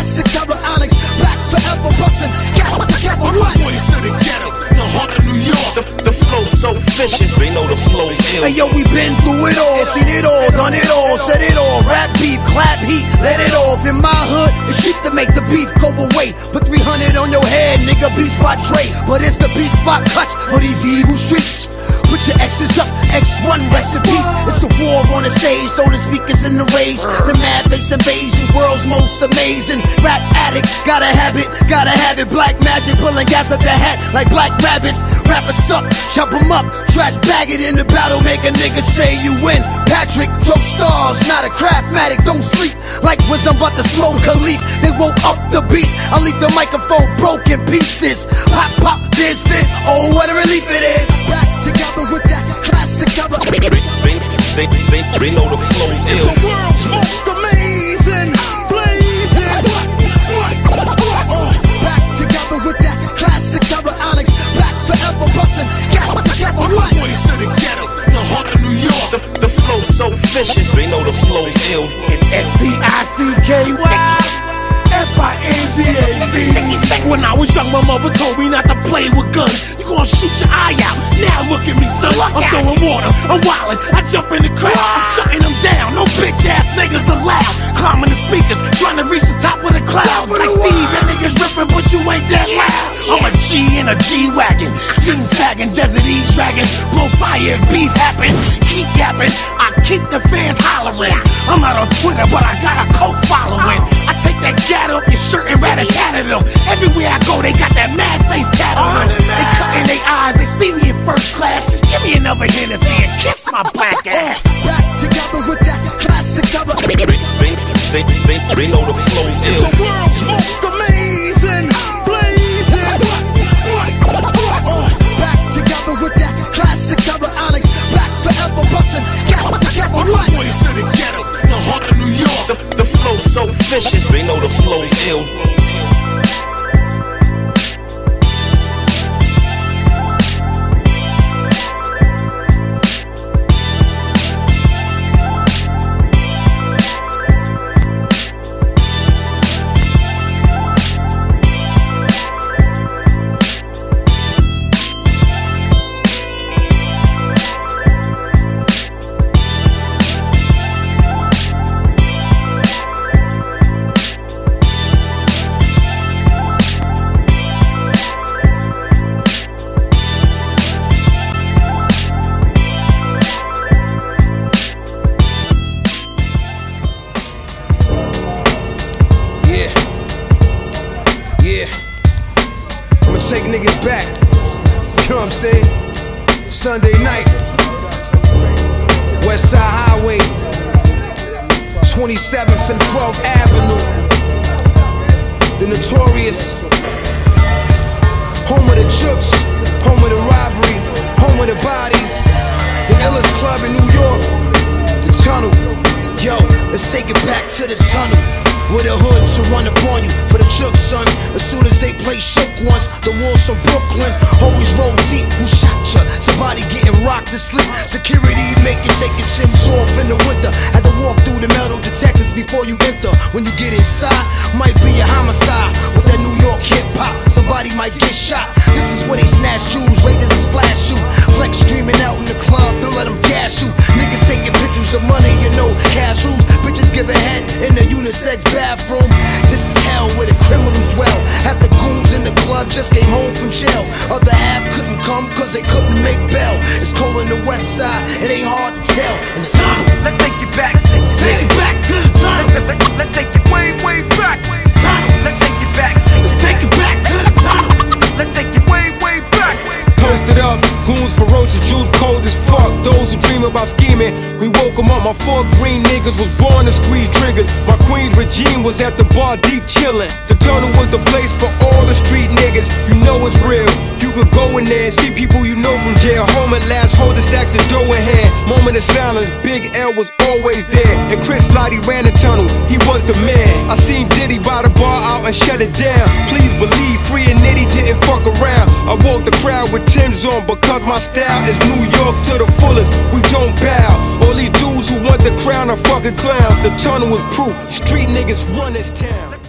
classics are ONYX, back forever bustin'. Together what? Voice of the ghetto, the heart of New York. The flow so vicious, they know the flow ill. Hey yo, we been through it all, seen it all, done it all, said it all. Rap beef, clap heat, let it off. In my hood, it's cheap to make the beef go away. Put 300 on your head, nigga, beat spot Dre. But it's the beat spot cuts for these evil streets. Put your X's up, X1 recipes. It's a war on the stage, throw the speakers in the rage. The mad face invasion, world's most amazing. Rap addict, gotta have it. Black magic, pulling gas at the hat like black rabbits. Wrap us up, chop 'em up, trash bag it in the battle, make a nigga say you win. Patrick, throw stars, not a craftmatic, don't sleep. Like wisdom about to smoke a leaf, they woke up the beast. I leave the microphone broken pieces. Pop, pop, this, oh what a relief it is. Back together with that classics of They know the flow ill. The world's most amazing, blazing. Back together with that classics of ONYX, back forever bustin'. Together what? Voice of the ghetto, the heart of New York. The flow so vicious, they know the flow ill. It's STICKY. FINGAZ. When I was young, my mother told me not to play with guns. You gon' shoot your eye out. Now look at me, son. I'm throwing water, I'm wildin'. I jump in the crowd, I'm shutting them down. No bitch ass niggas allowed. Climbing the speakers, trying to reach the top of the clouds. Like Steve, that niggas rippin', but you ain't that loud. I'm a G in a G-Wagon, jeans sagging, desert ease dragging. Blow fire if beef happen. Keep yapping, I keep the fans hollering. I'm not on Twitter, but I got a cult following. I take that gat up your shirt and rat-a-tat at them. Everywhere I go, they got that mad face tat on them. They cutting their eyes, they see me in first class. Just give me another Hennessy and kiss my black ass. Back together with that classics of They know the flow ill. The world's most amazing, blazing. Back together with that classics of ONYX, back forever bustin'. Together what? Voice of the ghetto, the heart of New York. The flow so vicious, they know the flow ill. Take niggas back, you know what I'm saying? Sunday night, West Side Highway, 27th and 12th Avenue, the notorious home of the jooks, home of the robbery, home of the bodies, the illest club in New York, the Tunnel. Yo, let's take it back to the Tunnel. With a hood to run up on you for the jooks, son. As soon as they play shook once, the wolves from Brooklyn always roll deep. Who shot ya? Somebody getting rocked to sleep. Security make you take your shims off in the winter. Had to walk through the metal detectors before you enter. When you get inside, might be a homicide with that New York hip hop. Somebody might get shot. This is where they snatch jewels, razors and splash you. Flex streaming out in the club, they'll let them gas you. Niggas taking pictures of money, you know, cash rules. Bitches giving head in the unisex bathroom. This is hell where the criminals dwell. Half the goons in the club just came home from jail. Other half couldn't come cause they couldn't make bail. It's cold on the west side, it ain't hard to tell. In the Tunnel, Let's take it back. Take it back to the Tunnel. Let's take it way, way back. Tunnel. Let's take it back. Let's take it back to the Tunnel. Let's take it way, way back. Posted up, goons ferocious, Jews cold as fuck. Those who dream about scheming, we woke them up. My 4 green niggas was born to squeeze triggers. My queen's regime was at the bar deep chillin'. The Tunnel was the place for all the street niggas. You know it's real. You could go in there and see people you know from jail. Home at last, holding stacks of dough in hand. Moment of silence, Big L was always there. And Chris Lottie ran the Tunnel, he was the man. I seen Diddy buy the bar out and shut it down. Please believe, Free and Nitty didn't fuck around. I walked the crowd with Tim's on because my style is New York to the fullest. We don't bow. All these dudes who want the crown are fucking clowns. The Tunnel is proof, street niggas run this town.